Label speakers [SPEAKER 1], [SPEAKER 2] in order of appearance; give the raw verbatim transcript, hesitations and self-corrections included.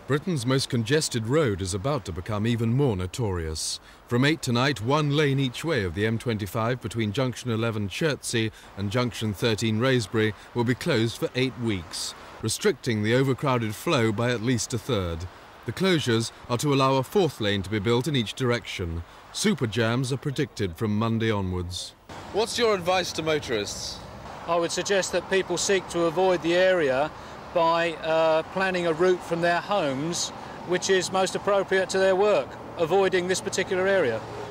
[SPEAKER 1] Britain's most congested road is about to become even more notorious. From eight tonight, one lane each way of the M twenty-five between junction eleven Chertsey and junction thirteen Wraysbury will be closed for eight weeks, restricting the overcrowded flow by at least a third. The closures are to allow a fourth lane to be built in each direction. Super jams are predicted from Monday onwards. What's your advice to motorists?
[SPEAKER 2] I would suggest that people seek to avoid the area by uh, planning a route from their homes which is most appropriate to their work, avoiding this particular area.